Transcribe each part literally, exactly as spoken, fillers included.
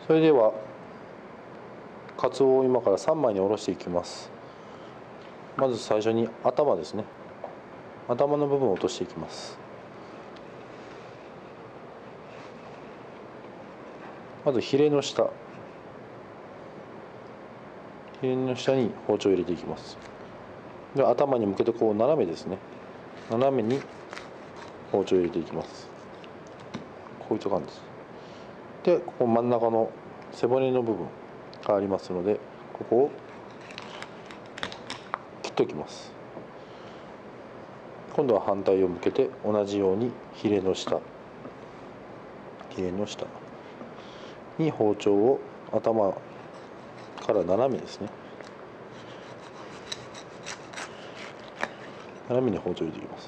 それではカツオを今からさんまいにおろしていきます。まず最初に頭ですね。頭の部分を落としていきます。まずヒレの下、ヒレの下に包丁を入れていきます。で頭に向けてこう斜めですね、斜めに包丁を入れていきます。こういった感じです。でここ真ん中の背骨の部分がありますので、ここを切っておきます。今度は反対を向けて同じようにヒレの下、ヒレの下に包丁を頭から斜めですね、斜めに包丁を入れていきます。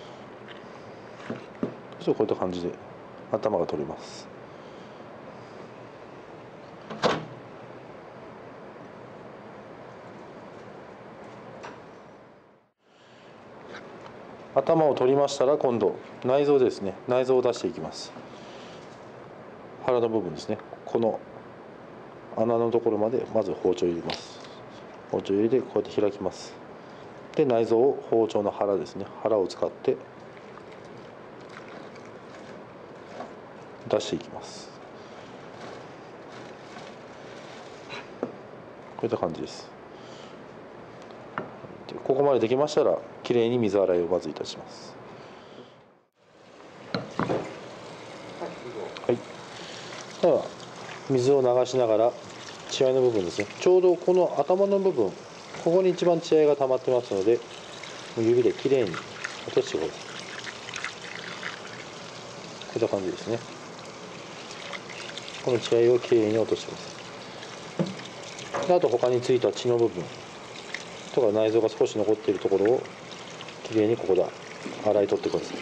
そしてこういった感じで頭が取れます。頭を取りましたら、今度内臓ですね、内臓を出していきます。腹の部分ですね、この穴のところまでまず包丁を入れます。包丁を入れてこうやって開きます。で内臓を包丁の腹ですね、腹を使って出していきます。こういった感じです。ここまでできましたら、きれいに水洗いをまずいたします。はい。では水を流しながら血合いの部分ですね、ちょうどこの頭の部分、ここに一番血合いが溜まってますので、指できれいに落としてください。こういった感じですね。この血合いをきれいに落としてください。であと他についた血の部分とか内臓が少し残っているところをきれいにここで洗い取ってください。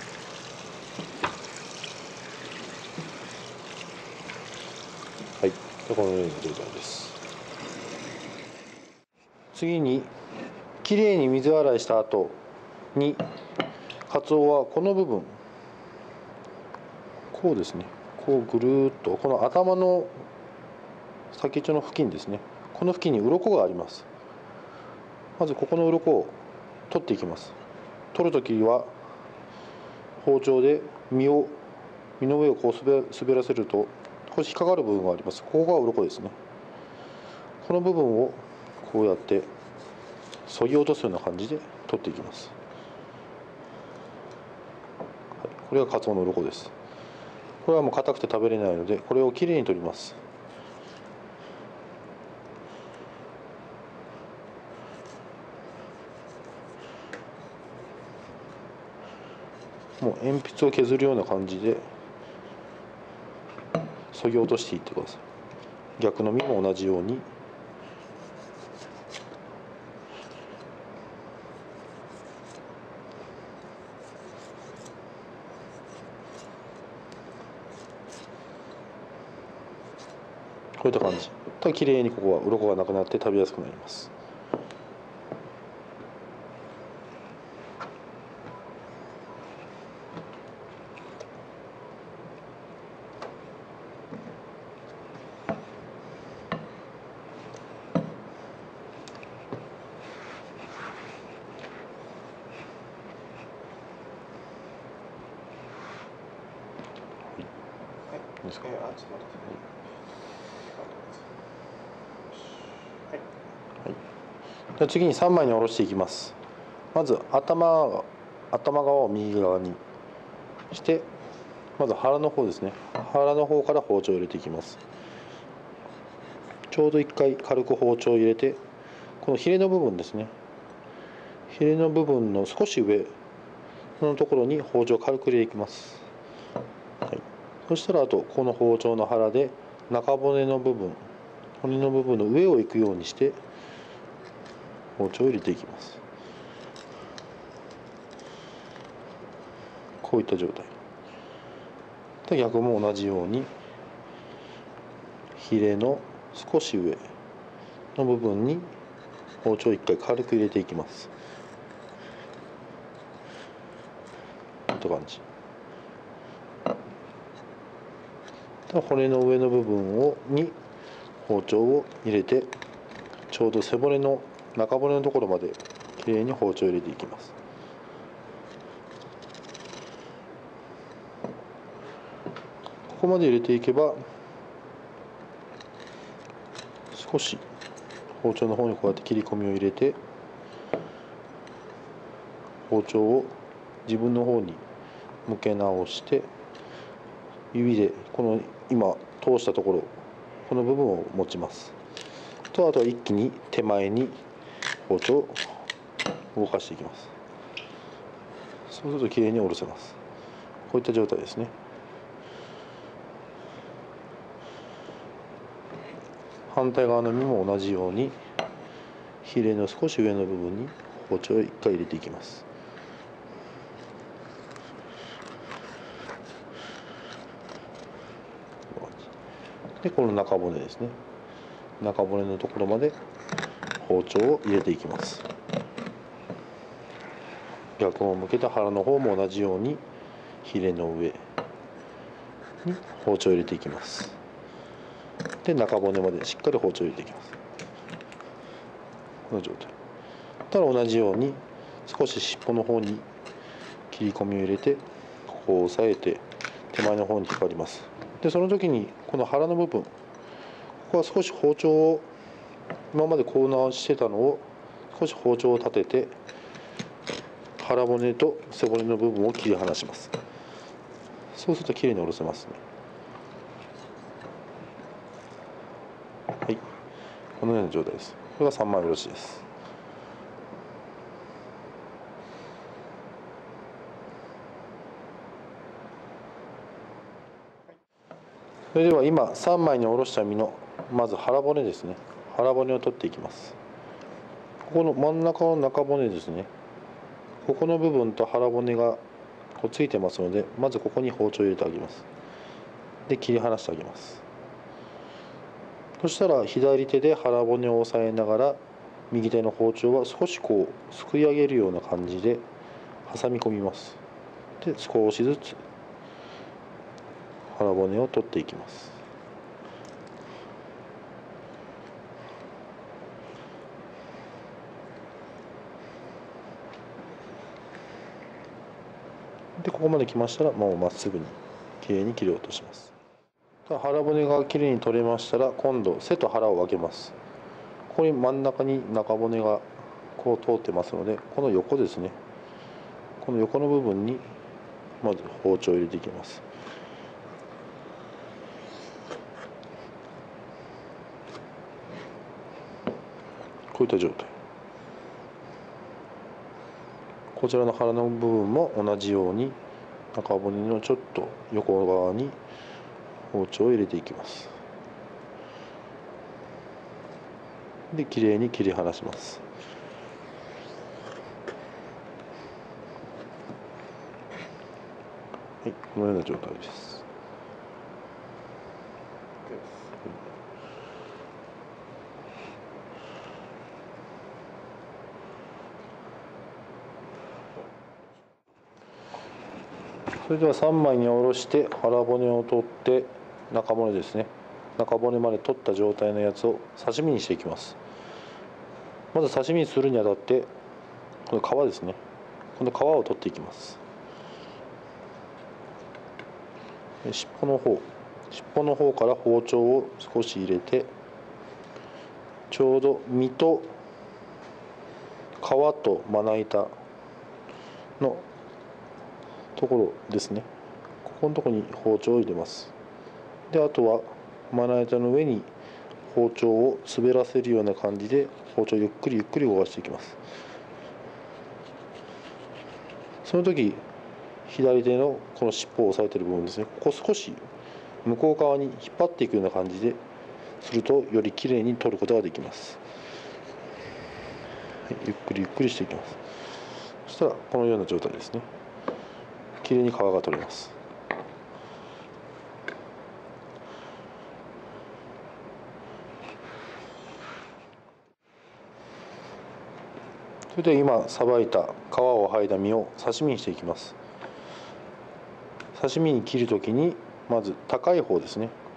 はい、でこのような状態です。次にきれいに水洗いした後に、カツオはこの部分、こうですね、こうぐるーっとこの頭の先っちょの付近ですね、この付近に鱗があります。まずここの鱗を取っていきます。取るときは包丁で身を身の上をこう滑滑らせると少し引っかかる部分があります。ここが鱗ですね。この部分をこうやって削ぎ落とすような感じで取っていきます。はい、これがカツオの鱗です。これはもう硬くて食べれないので、これをきれいに取ります。もう鉛筆を削るような感じで削ぎ落としていってください。逆の身も同じようにこういった感じ。ただきれいにここは鱗がなくなって食べやすくなります。いいですか。えー、あ、ちょっと待ってください。はい。では次にさんまいにおろしていきます。まず頭頭側を右側にして、まず腹の方ですね。腹の方から包丁を入れていきます。ちょうどいっかい軽く包丁を入れて、このヒレの部分ですね。ヒレの部分の少し上のところに包丁を軽く入れていきます。はい。そしたらあとこの包丁の腹で中骨の部分、骨の部分の上を行くようにして包丁を入れていきます。こういった状態で、逆も同じようにヒレの少し上の部分に包丁をいっかい軽く入れていきます。こういった感じ骨の上の部分をに包丁を入れて、ちょうど背骨の中骨のところまできれいに包丁を入れていきます。ここまで入れていけば、少し包丁の方にこうやって切り込みを入れて、包丁を自分の方に向け直して、指でこの今通したところ、この部分を持ちますと、あとは一気に手前に包丁を動かしていきます。そうするときれいに下ろせます。こういった状態ですね。反対側の身も同じように、ヒレの少し上の部分に包丁を一回入れていきます。で、この中骨ですね。中骨のところまで包丁を入れていきます。逆を向けた腹の方も同じように、ヒレの上に包丁を入れていきます。で、中骨までしっかり包丁を入れていきます。この状態。ただ同じように少し尻尾の方に切り込みを入れて、ここを押さえて手前の方に引っ張ります。で、その時にこの腹の部分、ここは少し包丁を今までこう直してたのを少し包丁を立てて、腹骨と背骨の部分を切り離します。そうするときれいに下ろせますね。はい、このような状態です。これが三枚おろしです。それでは今さんまいにおろした身のまず腹骨ですね。腹骨を取っていきます。ここの真ん中の中骨ですね。ここの部分と腹骨がこうついてますので、まずここに包丁を入れてあげます。で、切り離してあげます。そしたら左手で腹骨を押さえながら、右手の包丁は少しこうすくい上げるような感じで挟み込みます。で、少しずつ腹骨を取っていきます。で、ここまで来ましたらもうまっすぐにきれいに切り落とします。腹骨がきれいに取れましたら、今度背と腹を分けます。ここに真ん中に中骨がこう通ってますので、この横ですね、この横の部分にまず包丁を入れていきます。こういった状態。こちらの腹の部分も同じように中骨のちょっと横側に包丁を入れていきます。で、きれいに切り離します。はい、このような状態です。それではさんまいにおろして腹骨を取って中骨ですね、中骨まで取った状態のやつを刺身にしていきます。まず刺身にするにあたって、この皮ですね、この皮を取っていきます。尻尾の方尻尾の方から包丁を少し入れて、ちょうど身と皮とまな板のところですね、ここのところに包丁を入れます。で、あとはまな板の上に包丁を滑らせるような感じで包丁をゆっくりゆっくり動かしていきます。その時左手のこの尻尾を押さえている部分ですね、ここ少し向こう側に引っ張っていくような感じですると、よりきれいに取ることができます。はい、ゆっくりゆっくりしていきます。そしたらこのような状態ですね。きれいに皮が取れます。それで今さばいた皮を剥いだ身を刺身にしていきます。刺身に切るときにまず高い方ですね、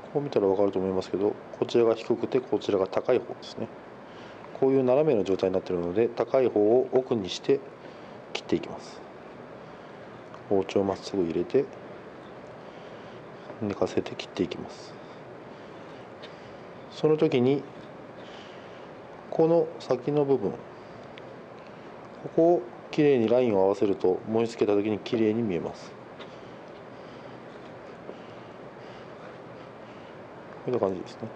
こう見たら分かると思いますけど、こちらが低くてこちらが高い方ですね。こういう斜めの状態になっているので、高い方を奥にして切っていきます。包丁をまっすぐ入れて寝かせて切っていきます。その時にこの先の部分、ここをきれいにラインを合わせると盛り付けた時にきれいに見えます。こんな感じですね。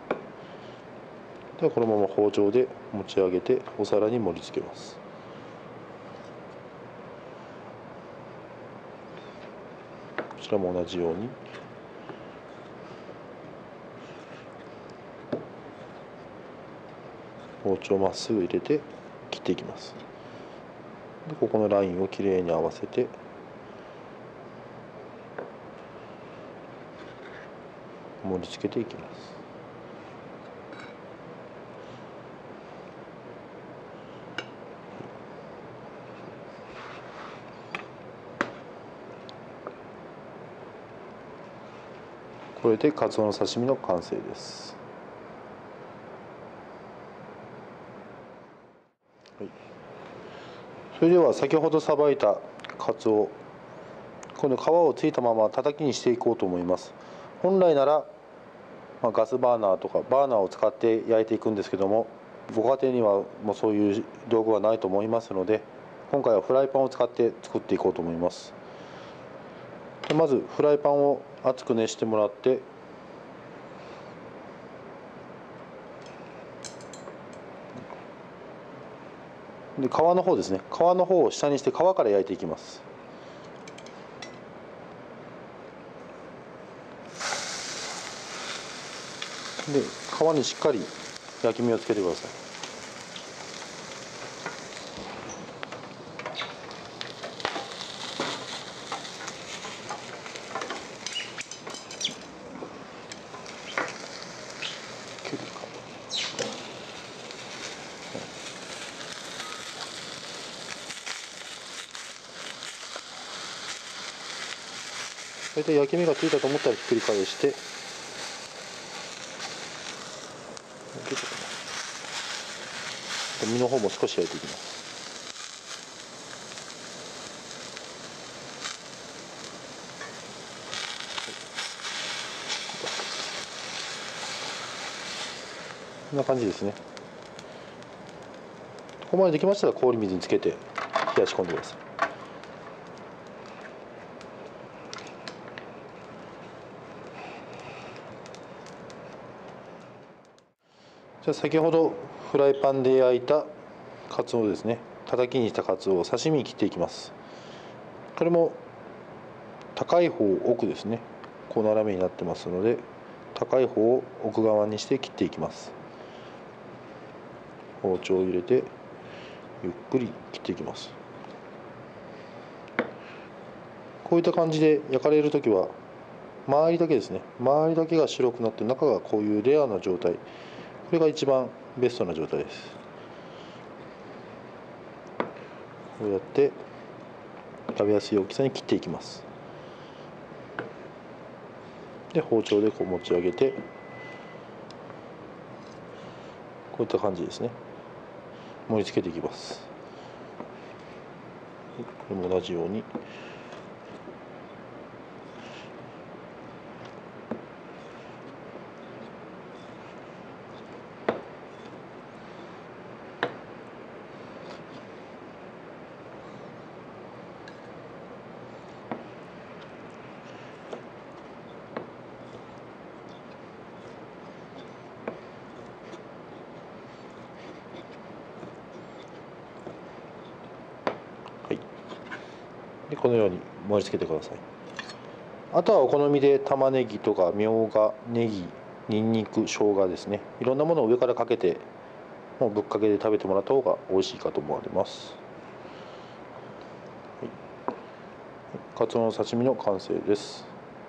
ではこのまま包丁で持ち上げてお皿に盛り付けます。こちらも同じように包丁をまっすぐ入れて切っていきます。でここのラインをきれいに合わせて盛り付けていきます。これでカツオの刺身の完成です。はい、それでは先ほどさばいたカツオ、この皮をついたまま叩きにしていこうと思います。本来なら、まあ、ガスバーナーとかバーナーを使って焼いていくんですけども、ご家庭にはもうそういう道具はないと思いますので、今回はフライパンを使って作っていこうと思います。まずフライパンを熱く熱してもらって、で皮の方ですね、皮の方を下にして皮から焼いていきます。で皮にしっかり焼き目をつけてください。大体焼き目がついたと思ったらひっくり返して、身の方も少し焼いていきます。こんな感じですね。ここまでできましたら氷水につけて冷やし込んでください。じゃあ先ほどフライパンで焼いたカツオですね、叩きにしたカツオを刺身に切っていきます。これも高い方奥ですね、こう斜めになってますので、高い方を奥側にして切っていきます。包丁を入れてゆっくり切っていきます。こういった感じで焼かれる時は周りだけですね、周りだけが白くなって中がこういうレアな状態、これが一番ベストな状態です。こうやって食べやすい大きさに切っていきます。で包丁でこう持ち上げて、こういった感じですね、盛り付けていきます。これも同じようにでこのように盛り付けてください。あとはお好みで玉ねぎとかみょうが、ネギ、にんにく、生姜ですね、いろんなものを上からかけて、もうぶっかけで食べてもらった方が美味しいかと思われます。はい、カツオの刺身の完成です。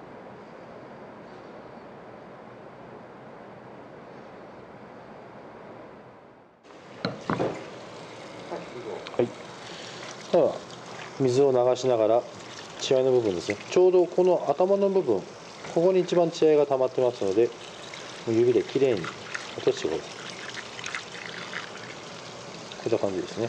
はい、では水を流しながら血合いの部分ですね、ちょうどこの頭の部分、 ここに一番血合いが溜まってますので、指できれいに落としてください。こんな感じですね。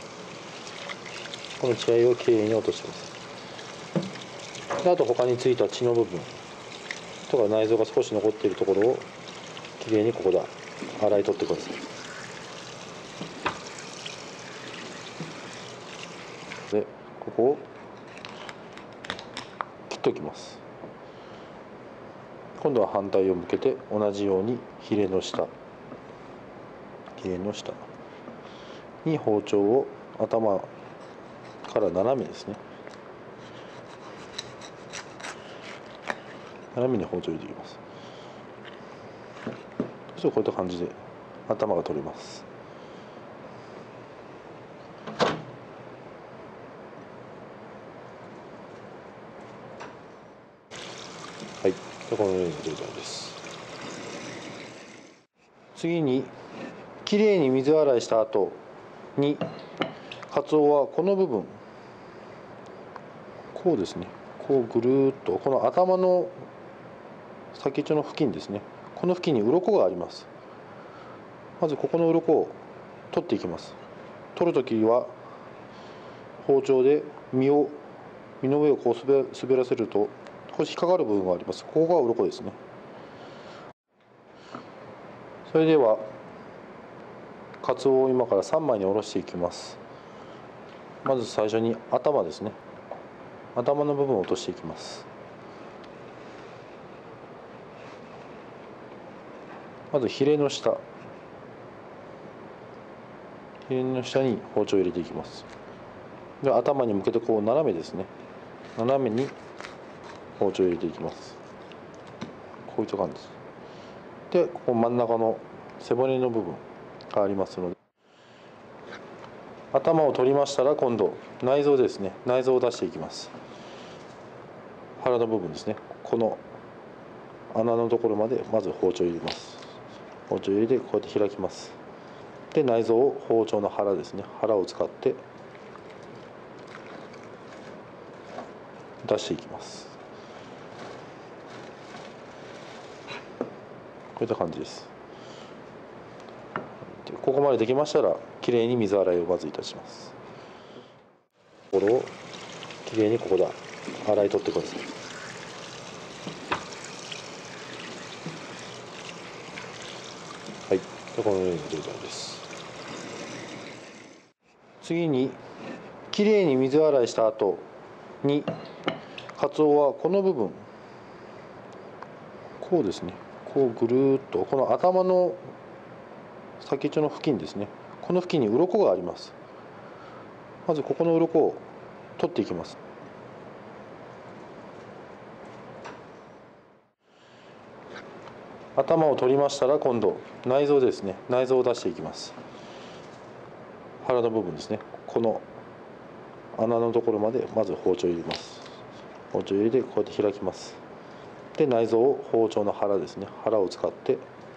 この血合いをきれいに落としてください。であと他についた血の部分とか内臓が少し残っているところをきれいにここで洗い取ってください。でここを切っておきます。今度は反対を向けて同じようにヒレの下ヒレの下に包丁を頭から斜めですね、斜めに包丁を入れていきます。そしてこういった感じで頭が取れます。はい、このような状態です。次にきれいに水洗いした後にカツオはこの部分こうですね、こうぐるっとこの頭の先っちょの付近ですね、この付近に鱗があります。まずここの鱗を取っていきます。取るときは包丁で身を身の上をこう滑滑らせると少し引っかかる部分があります。ここが鱗ですね。それではカツオを今からさんまいにおろしていきます。まず最初に頭ですね、頭の部分を落としていきます。まずヒレの下ヒレの下に包丁を入れていきます。で頭に向けてこう斜めですね、斜めに包丁を入れていきます。こういった感じです。でここ真ん中の背骨の部分がありますので、頭を取りましたら今度内臓ですね、内臓を出していきます。腹の部分ですね、この穴のところまでまず包丁を入れます。包丁を入れてこうやって開きます。で内臓を包丁の腹ですね、腹を使って出していきます。こういった感じです。でここまでできましたらきれいに水洗いをまずいたします。ところをきれいにここで洗い取ってください。はい、でこのような状態です。次にきれいに水洗いした後にカツオはこの部分こうですね、こうぐるっとこの頭の先っちょの付近ですね、この付近に鱗があります。まずここの鱗を取っていきます。頭を取りましたら今度内臓ですね、内臓を出していきます。腹の部分ですね、この穴のところまでまず包丁を入れます。包丁を入れてこうやって開きます。で内臓を包丁の腹ですね、腹を使って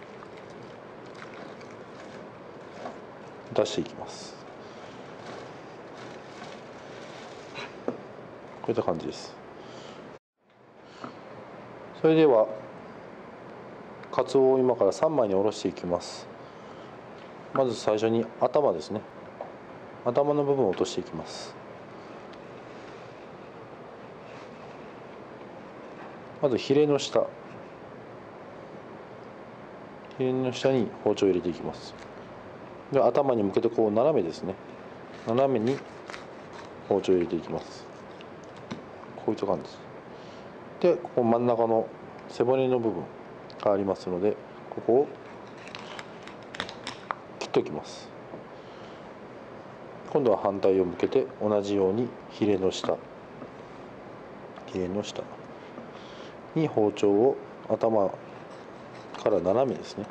出していきます。こういった感じです。それではカツオを今からさんまいにおろしていきます。まず最初に頭ですね、頭の部分を落としていきます。まずヒレの下ヒレの下に包丁を入れていきます。で頭に向けてこう斜めですね、斜めに包丁を入れていきます。こういった感じです。でここ真ん中の背骨の部分がありますので、ここを切っておきます。今度は反対を向けて同じようにヒレの下ヒレの下に包丁を頭から斜めですね、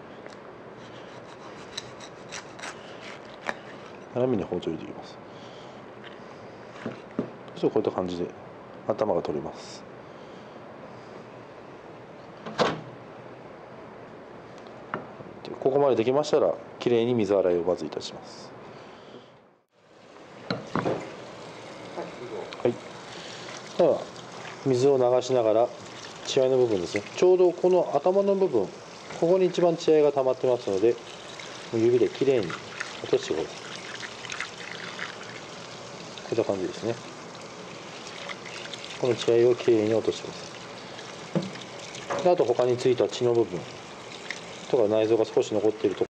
斜めに包丁を入れていきます。そしてこういった感じで頭が取れます。ここまでできましたらきれいに水洗いをまずいたします。はい、では水を流しながら血合いの部分ですね。ちょうどこの頭の部分、ここに一番血合いが溜まってますので、指できれいに落としてください。こんな感じですね。この血合いをきれいに落としてください。であと他についた血の部分とか内臓が少し残っていると